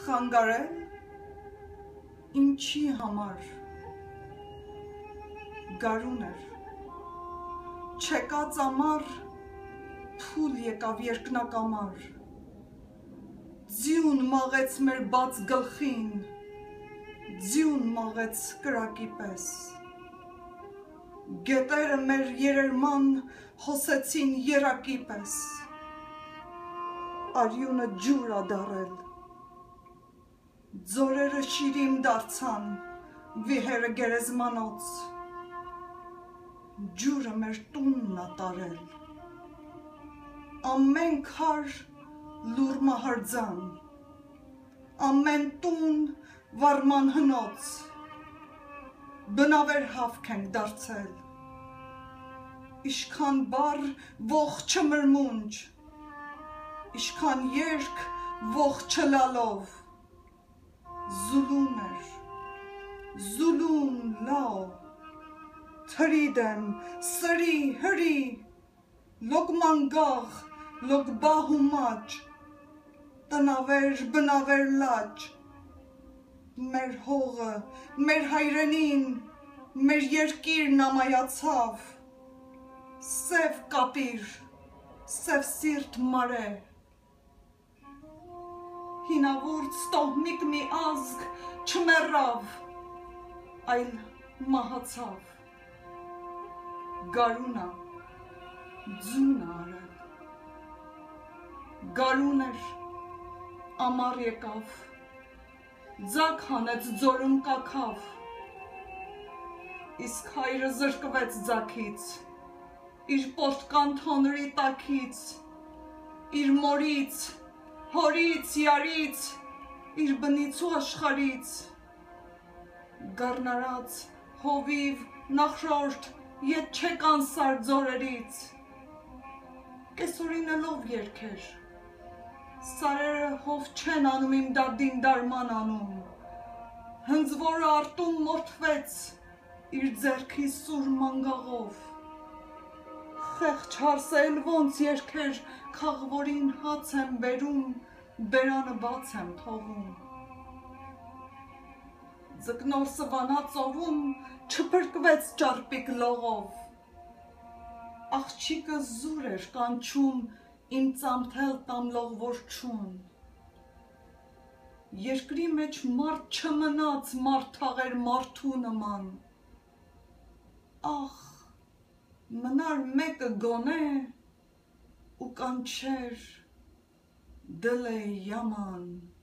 Խանգարել ինչի համար գարուն էր չեկած ամառ փուլ եկավ երկնակամար ձյուն մաղեց մեր բաց գլխին ձյուն մաղեց կրակի պես գետերը մեր երերման հոսեցին երակի պես արյունը ջուր ա դարել ձորերը շիրիմ դարձան վիհերը գերեզմանոց ջուրը մեր տունն ա տարել ամեն քար լուր մահարձան ամեն տուն վարման հնոց բնավեր հավք ենք դարձել իշքան բառ ողջ մրմունջ իշքան երկ ողջ լալով Զուլում էր, զուլում լավ, թրիդեմ, սրի, հրի, լոգ մանգաղ, լոգ բահ ու մաճ, տնավեր, բնավեր լաճ, մեր հողը, մեր հայրենին, մեր երկիրն ամայացավ, սև կապիր, սև սիրտ մարե, հինավուրց տոհմիկ մի ազգ չմեռավ, այլ մահացավ, գարունա, ձուն արել, գարուն էր, ամառ եկավ, ձակ հանեց ձորում կաքավ, իսկ հայրը զրկվեց ձակից, իր պորտկան թոնրի տակից, իր մորից, հորից, յարից, իր բնից ու աշխարից, գառնարած, հովիվ, նախրորդ, ետ չեք անսար ձորերից, կեսօրինելով երգեր, սարերը հով չեն անում իմ դարդին դարման անում, հնձվորը արտում մորթվեց, իր ձեռքի սուր մանգաղով, խեղճ հարսել ոնց երգեր, քաղվորին հաց եմ բերում, բերանը բաց եմ թողում։ Ձկնոր սվանա ծովում չփրկվեց ճարպիկ լողով, աղջիկը զուր էր կանչում իմ ծամթել տամլող որջուն, երկրի մեջ մարդ չմնաց մարդաղեր մարդու նման, ախ, մնար մեկը գոնե ու կանչեր դլե yaman